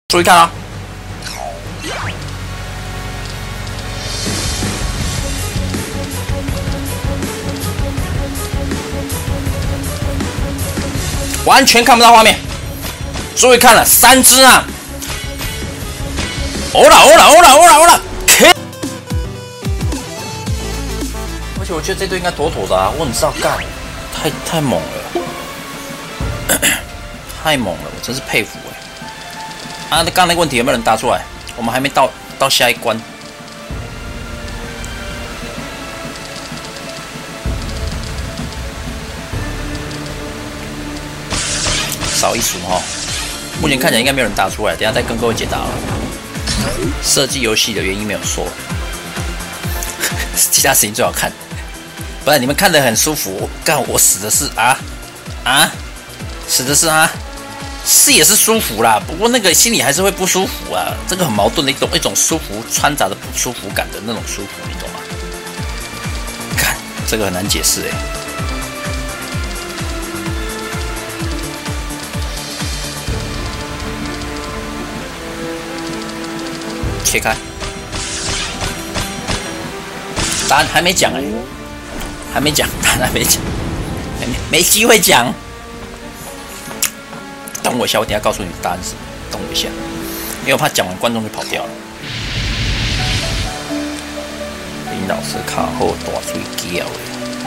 注意看啊！完全看不到画面。注意看了，3只啊！欧了！而且我觉得这队应该妥妥的啊！我很知道干，太猛了，太猛了，我真是佩服哎！啊，刚刚那个问题有没有人答出来？我们还没到下一关。少一数哈，目前看起来应该没有人答出来，等一下再跟各位解答了。设计游戏的原因没有说，其他事情最好看。不然你们看得很舒服，我死的是死的是是也是舒服啦，不过那个心里还是会不舒服啊，这个很矛盾的一种舒服掺杂的不舒服感的那种舒服，你懂吗？看这个很难解释哎。切开，答案还没讲哎，还没讲，答案还没讲，没机会讲。等我一下，我等一下告诉你答案是什么。等我一下，因为我怕讲完观众就跑掉了。林老师卡后大水饺的。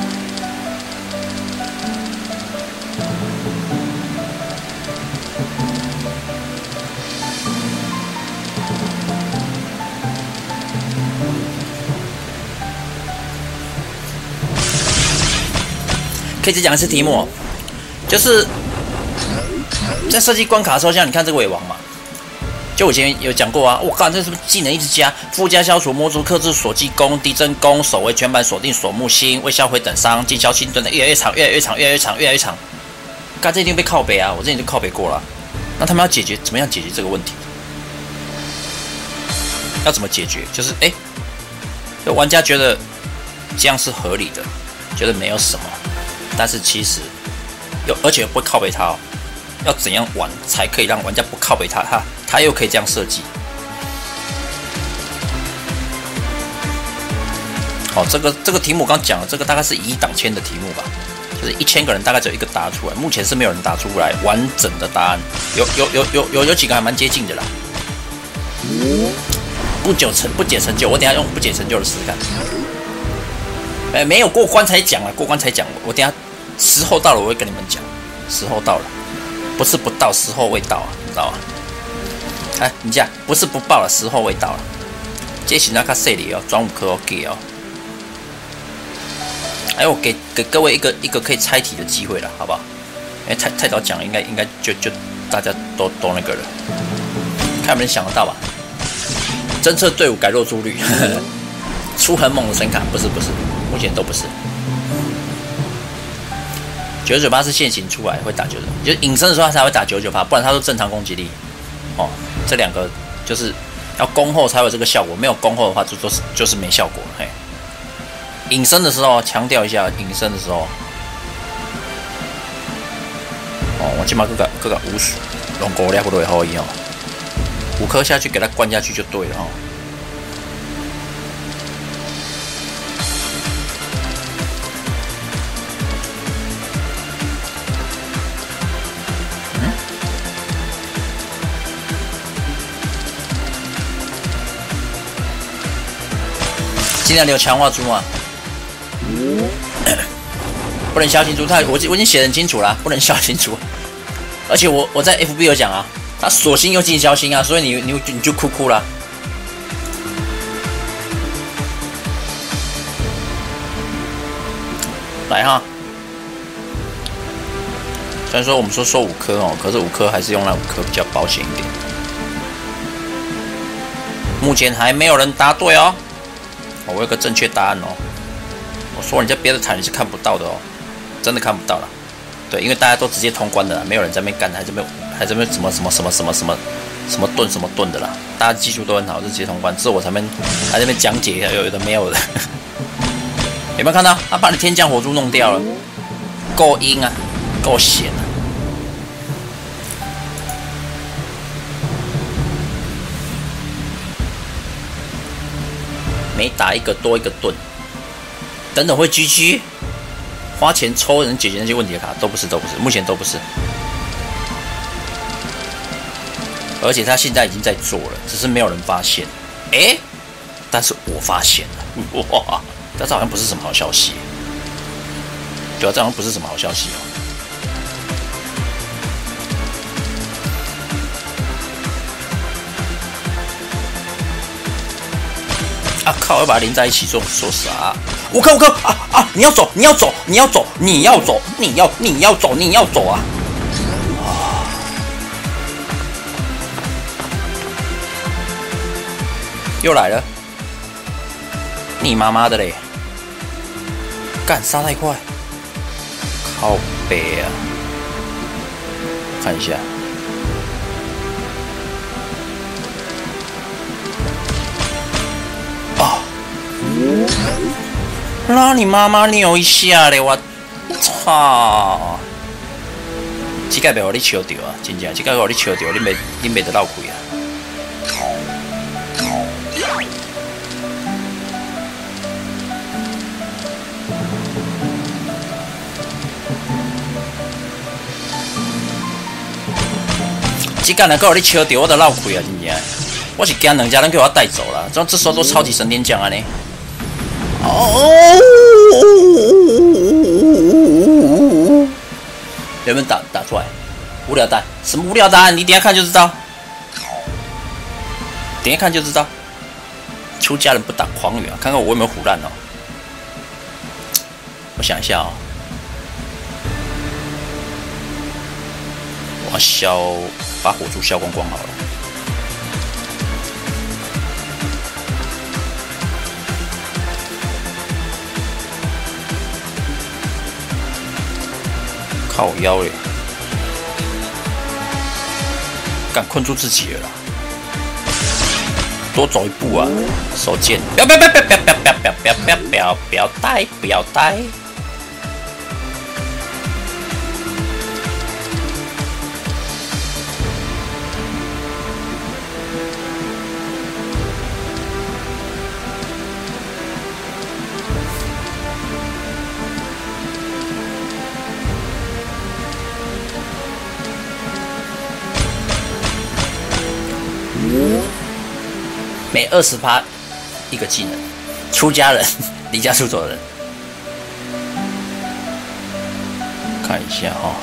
可以再讲一次题目，就是在设计关卡的时候，像你看这个尾王嘛，就我以前有讲过啊，我靠，这是不是技能一直加，附加消除魔族克制锁技攻、低真攻、守卫全版锁定锁木星、未销毁等伤、进消清盾的越来越长，干这一定被靠北啊，我之前就靠北过了。那他们要怎么样解决这个问题？要怎么解决？就是就玩家觉得这样是合理的，觉得没有什么。但是其实而且不会靠北他哦，要怎样玩才可以让玩家不靠北他？他又可以这样设计。好，这个题目我刚讲了，这个大概是1亿档签的题目吧，就是1000个人大概只有1个答出来，目前是没有人答出来完整的答案，有几个还蛮接近的啦。不解成就，我等一下用不解成就的试试看。没有过关才讲啊，过关才讲，我等一下。时候到了，我会跟你们讲。时候到了，不是不到，时候未到啊，你知道吗？你讲不是不报了，时候未到了。这是那卡细里哦，转5颗 OK 哦。我给各位一个可以猜题的机会了，好不好？太早讲了，应该就大家都那个了。看有没有人想得到吧？侦测队伍改弱猪率，出很猛的神卡，不是，目前都不是。998是现行出来会打99，就是隐身的时候他才会打99%，不然他都正常攻击力。哦，这2个就是要攻后才有这个效果，没有攻后的话就是没效果了。嘿，隐身的时候强调一下，隐身的时候，我起码各个50，用5粒都会可以哦，5颗下去给它灌下去就对了哦。尽量留强化猪啊，不能消清猪。我已经写得很清楚了，不能消清猪。而且我在 FB 有讲啊，他锁心又进消心啊，所以你就哭了。来哈，虽然说我们说5颗哦，可是5颗还是用那5颗比较保险一点。目前还没有人答对哦。我有个正确答案哦。我说你在别的台你是看不到的哦，真的看不到了。对，因为大家都直接通关的啦，没有人在那边干，还在那边什么盾的啦。大家技术都很好，就直接通关。之后我才还在那边讲解有的没有的。有没有看到？他把你天降火珠弄掉了，够阴啊，够险啊。 每打一个多一个盾，等等会 GG， 花钱抽能解决那些问题的卡都不是，目前都不是。而且他现在已经在做了，只是没有人发现。但是我发现了，哇！但这好像不是什么好消息。对啊，这好像不是什么好消息哦。啊靠！要把它连在一起做啥？我靠！你要走！啊！又来了！你妈妈的嘞！干杀太快！靠北啊！看一下。拉你妈妈扭一下嘞！我操！这个袂互你笑到啊！真正，这个互你笑到，你袂得闹亏啊！这个能够互你笑到，我都闹亏啊！真正，我是惊两家人给我带走了，这时候都超级神天将啊呢！有没有打出来？无聊蛋？什么无聊蛋？你等一下看就知道。等一下看就知道。出家人不打诳语啊！看看我有没有唬烂哦。我想一下哦。我要把火烛消光光好了。靠腰嘞！敢困住自己了啦！多走一步啊！手贱！不要呆！每20%一个技能，出家人、离家出走的人，看一下哈、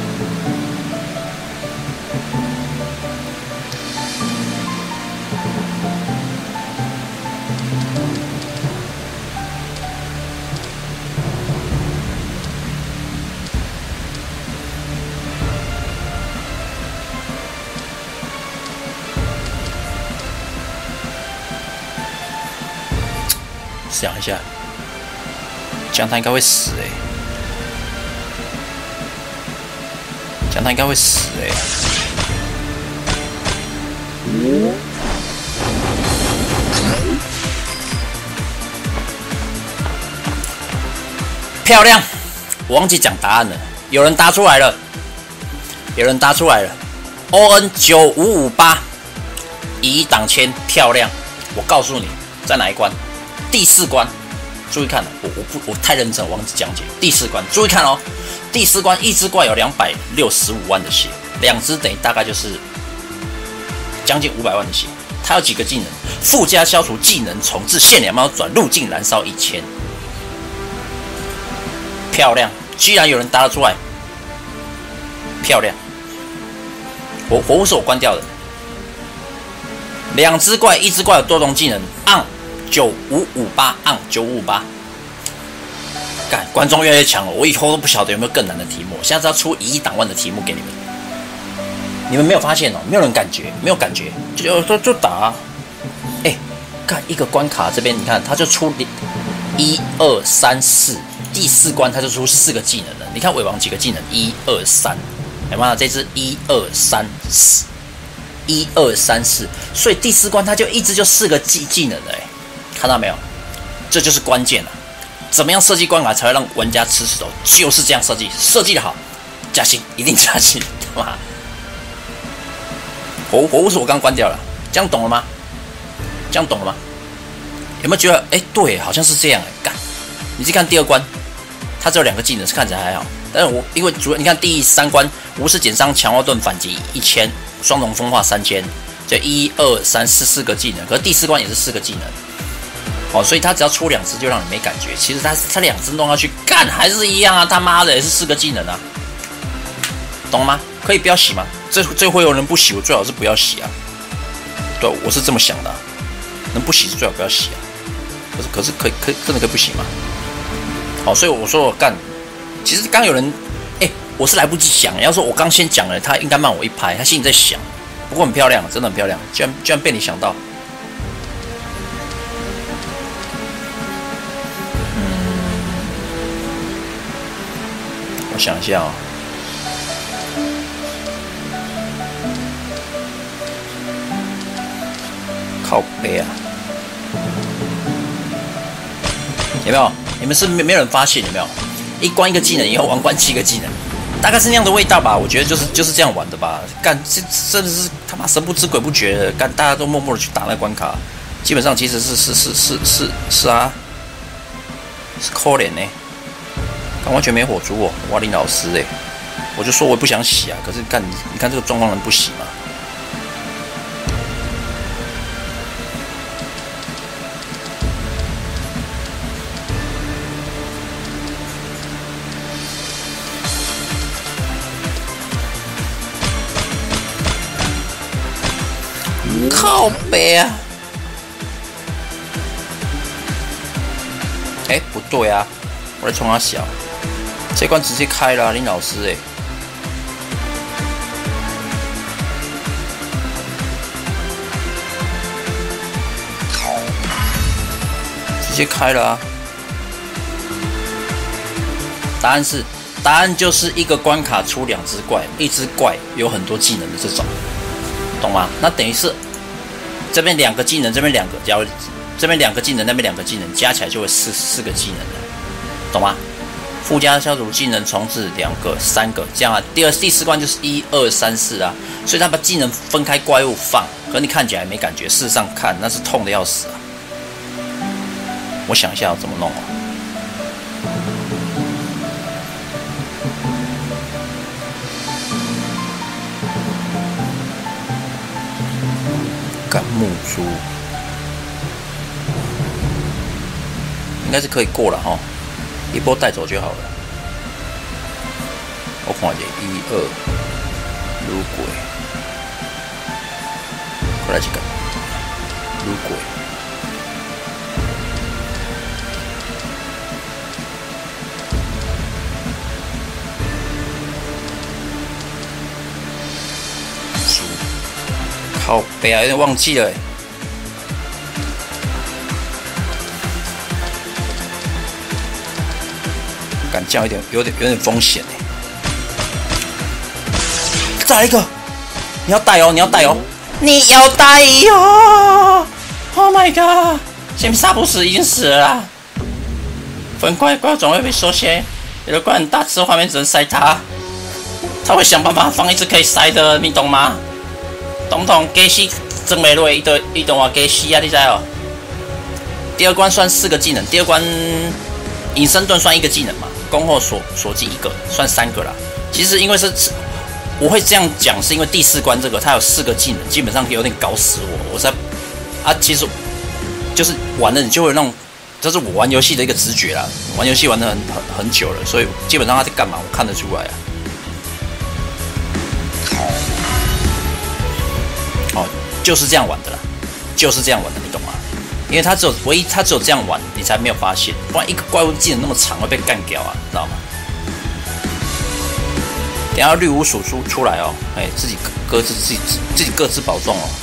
想一下，这样他应该会死这样他应该会死漂亮！我忘记讲答案了，有人答出来了ON9558，以挡签，漂亮！我告诉你，在哪一关？第4关，注意看了，我太认真了，我忘记讲解。第4关，注意看哦。第4关，一只怪有265万的血，2只等于大概就是将近500万的血。它有几个技能？附加消除技能重置，限2秒转，路径燃烧1000。漂亮！居然有人答得出来，漂亮！火舞是我关掉的。2只怪，一只怪有多种技能 ，on 9558 on 9558。干，观众越来越强了，我以后都不晓得有没有更难的题目。我现在要出1亿档万的题目给你们，你们没有发现哦？没有人感觉，没有感觉，就打、啊。看一个关卡这边，你看他就出1、2、3、4，第4关他就出4个技能了。你看尾王几个技能？1、2、3，有没有？这只1、2、3、4，1、2、3、4，所以第4关他就一直就4个技能了，看到没有？这就是关键了。怎么样设计关卡才会让玩家吃石头？就是这样设计，设计的好，加薪一定加薪，对吧？火舞是我刚关掉了，这样懂了吗？ 有没有觉得？对，好像是这样干，你去看第2关，它只有2个技能，是看起来还好。但是因为主要你看第3关，无视减伤、强化盾反击1000，双重风化3000，就1、2、3、4个技能。可是第4关也是4个技能，所以他只要出2只就让你没感觉。其实他2只弄下去干还是一样啊，他妈的也是4个技能啊，懂吗？可以不要洗吗？这会有人不洗，我最好是不要洗啊。对，我是这么想的啊，能不洗是最好不要洗啊。可是可以真的可以不洗吗？所以我说我干。其实刚有人，我是来不及想。要说我刚先讲了，他应该慢我一拍，他心里在想。不过很漂亮，真的很漂亮，居然被你想到。我想一下哦。靠背啊，有没有？你们是没有人发现有没有？一关1个技能，以后玩关7个技能，大概是那样的味道吧。我觉得就是这样玩的吧。干，这真的是他妈神不知鬼不觉的，干大家都默默的去打那关卡，基本上其实是啊，是可怜呢，完全没火烛哦，哇林老师我就说我不想洗啊，可是干你看这个状况能不洗吗？靠北啊！不对啊，我在冲他小，这关直接开了林老师直接开了啊！答案就是一个关卡出2只怪，一只怪有很多技能的这种，懂吗？那等于是。这边2个技能，这边2个，假如这边2个技能，那边2个技能，加起来就会4个技能了，懂吗？附加消除技能重置2个、3个，这样啊。第4关就是1、2、3、4啊，所以他把技能分开怪物放，可你看起来没感觉，事实上看那是痛的要死啊。我想一下要怎么弄哦。干木珠应该是可以过了哈，一波带走就好了。我看一下1、2，撸鬼，过来这个撸鬼。靠北啊，有点忘记了敢这样有点风险再来一个，你要带哦，你要带哦！Oh my god！ 先杀不死，已经死了啦。粉怪总会被缩写，有的怪很大只，画面只能塞它，他会想办法放一只可以塞的，你懂吗？懂不懂？给死真没落，一动话给死啊！你知哦？第2关算4个技能，第2关隐身盾算1个技能嘛，攻后锁技1个，算3个啦。其实因为我会这样讲，是因为第4关这个它有4个技能，基本上有点搞死我。其实就是玩了你就会那种，这是我玩游戏的一个直觉啦。玩游戏玩得很久了，所以基本上他在干嘛，我看得出来啊。就是这样玩的啦，就是这样玩的，你懂吗？因为他唯一这样玩，你才没有发现，不然一个怪物技能那么长会被干掉啊，知道吗？等一下绿无鼠出来哦，自己各自保重哦。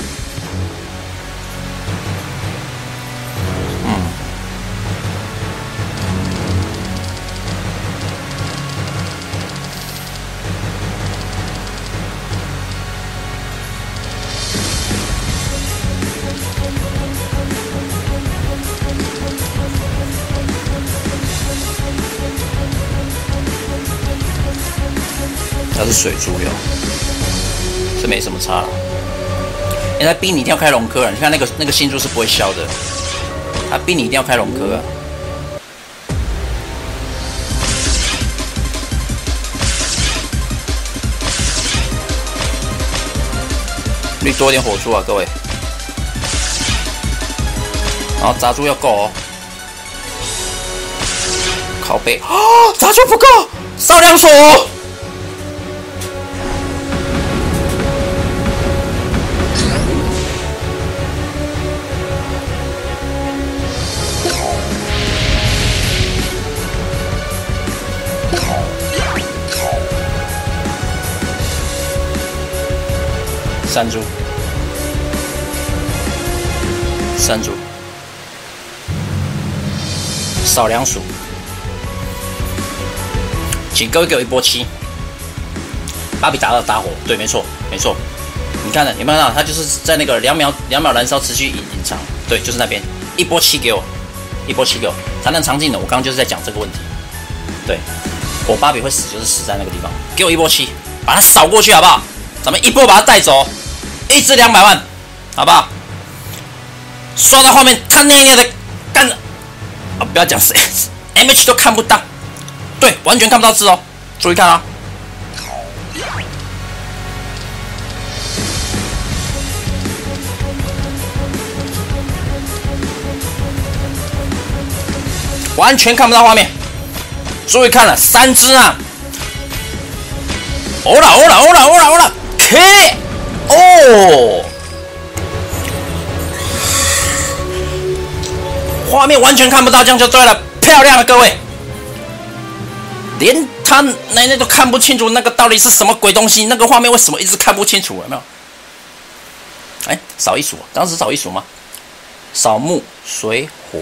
它是水珠哟，这没什么差了。他逼你一定要开龙科了，你看那个星珠是不会消的， 他逼你一定要开龙科啊。绿多一点火柱啊，各位。然后杂珠要够哦。靠背啊，杂珠不够，少量锁。三株，三株，少量鼠，请各位给我一波7，芭比打火，对，没错，没错。你看了有没有看到？他就是在那个2秒燃烧持续隐藏，对，就是那边一波7给我，一波7给我，才能长进的。我刚刚就是在讲这个问题，对，我芭比会死就是死在那个地方，给我一波7，把它扫过去好不好？咱们一波把它带走。一支200万，好不好？刷到后面，他那样的干了啊！不要讲谁 ，MH 都看不到，对，完全看不到字哦。注意看啊、完全看不到画面。注意看了，3只啊！欧啦 ，K。哦，画面完全看不到，这样就对了，漂亮了，各位，连他奶奶都看不清楚那个到底是什么鬼东西，那个画面为什么一直看不清楚？有没有？哎，少一鼠，当时少一鼠吗？少木水火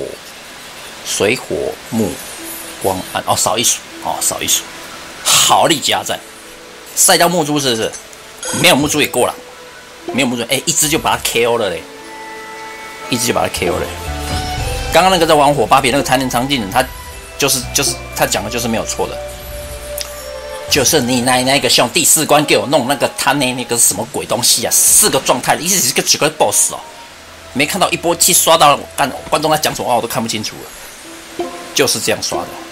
木光暗哦，少一鼠哦，少一鼠，好力加在，赛到木珠是不是？没有木珠也过了。没有木珠，哎，一只就把它 KO 了嘞，一只就把它 KO 了。刚刚那个在玩火芭比那个残年长进人，他就是他讲的就是没有错的，就是你那个兄第4关给我弄那个他那个什么鬼东西啊，4个状态，一直是个几个 BOSS 哦，没看到一波7刷到，观众在讲什么话我都看不清楚了，就是这样刷的。